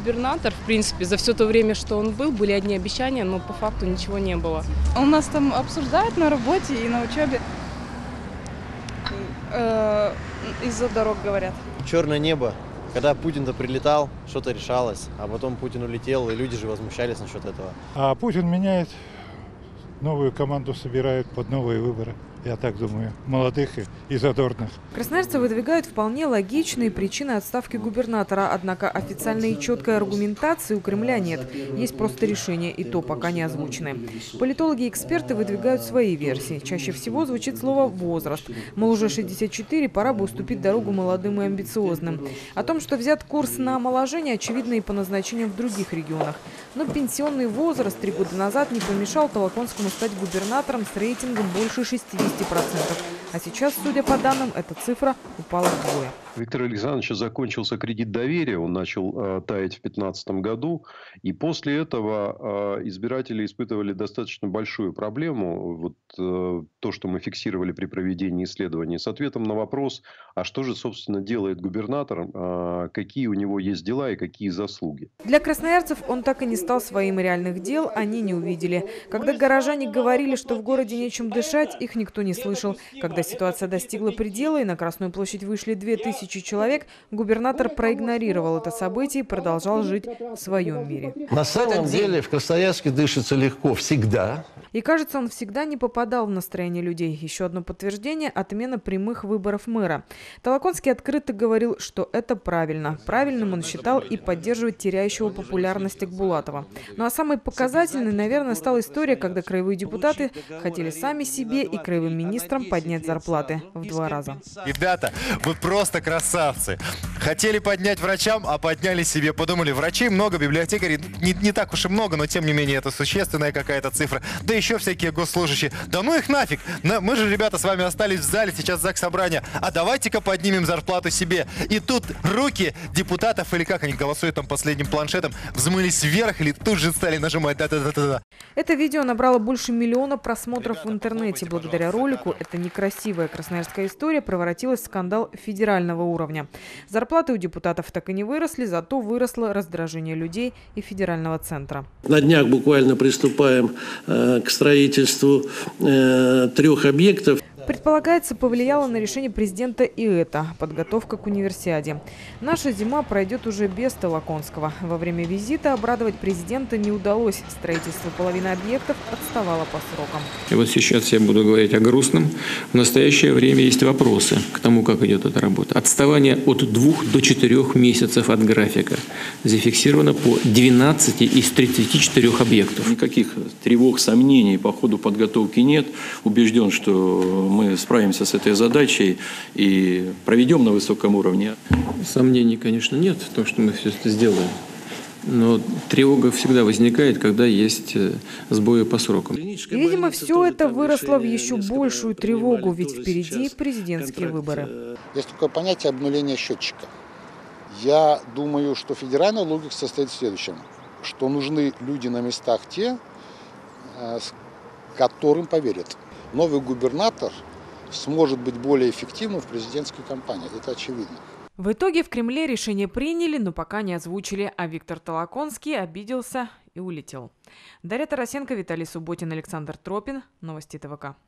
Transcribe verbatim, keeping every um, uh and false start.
губернатор, в принципе, за все то время, что он был, были одни обещания, но по факту ничего не было. У нас там обсуждают на работе и на учебе. Э, из-за дорог говорят. Черное небо. Когда Путин-то прилетал, что-то решалось, а потом Путин улетел, и люди же возмущались насчет этого. А Путин меняет, новую команду собирает под новые выборы. Я так думаю, молодых и задорных. Красноярцы выдвигают вполне логичные причины отставки губернатора. Однако официальной и четкой аргументации у Кремля нет. Есть просто решения, и то пока не озвучены. Политологи и эксперты выдвигают свои версии. Чаще всего звучит слово «возраст». Мол, уже шестьдесят четыре, пора бы уступить дорогу молодым и амбициозным. О том, что взят курс на омоложение, очевидно и по назначениям в других регионах. Но пенсионный возраст три года назад не помешал Толоконскому стать губернатором с рейтингом больше шестидесяти процентов. А сейчас, судя по данным, эта цифра упала вдвое. Виктор Александрович закончился кредит доверия, он начал э, таять в две тысячи пятнадцатом году. И после этого э, избиратели испытывали достаточно большую проблему. Вот э, то, что мы фиксировали при проведении исследований, с ответом на вопрос, а что же, собственно, делает губернатор, э, какие у него есть дела и какие заслуги. Для красноярцев он так и не стал своим, реальных дел они не увидели. Когда горожане говорили, что в городе нечем дышать, их никто не слышал. Когда ситуация достигла предела и на Красную площадь вышли две тысячи человек, губернатор проигнорировал это событие и продолжал жить в своем мире. На самом деле в Красноярске дышится легко всегда. И кажется, он всегда не попадал в настроение людей. Еще одно подтверждение – отмена прямых выборов мэра. Толоконский открыто говорил, что это правильно. Правильным он считал и поддерживать теряющего популярность Акбулатова. Ну а самой показательной, наверное, стала история, когда краевые депутаты хотели сами себе и краевым министрам поднять зарплаты в два раза. Ребята, вы просто красавцы. Хотели поднять врачам, а подняли себе. Подумали, врачей много, библиотекарей не, не так уж и много, но тем не менее это существенная какая-то цифра. Да еще всякие госслужащие. Да ну их нафиг. Мы же, ребята, с вами остались в зале, сейчас заксобрание. А давайте-ка поднимем зарплату себе. И тут руки депутатов, или как они голосуют там последним планшетом, взмылись вверх или тут же стали нажимать да-да-да-да-да. Это видео набрало больше миллиона просмотров в интернете. Благодаря ролику эта некрасивая красноярская история превратилась в скандал федерального уровня. Зарплаты у депутатов так и не выросли, зато выросло раздражение людей и федерального центра. На днях буквально приступаем э, к строительству э, трех объектов. Предполагается, повлияло на решение президента и это – подготовка к универсиаде. Наша зима пройдет уже без Толоконского. Во время визита обрадовать президента не удалось. Строительство половины объектов отставало по срокам. И вот сейчас я буду говорить о грустном. В настоящее время есть вопросы к тому, как идет эта работа. Отставание от двух до четырех месяцев от графика. Зафиксировано по двенадцати из тридцати четырёх объектов. Никаких тревог, сомнений по ходу подготовки нет. Убежден, что мы справимся с этой задачей и проведем на высоком уровне. Сомнений, конечно, нет в том, что мы все это сделаем. Но тревога всегда возникает, когда есть сбои по срокам. И, видимо, все это выросло в еще большую тревогу, ведь впереди президентские выборы. Есть такое понятие обнуления счетчика. Я думаю, что федеральная логика состоит в следующем, что нужны люди на местах те, которым поверят. Новый губернатор сможет быть более эффективным в президентской кампании. Это очевидно. В итоге в Кремле решение приняли, но пока не озвучили, а Виктор Толоконский обиделся и улетел. Дарья Тарасенко, Виталий Субботин, Александр Тропин. Новости ТВК.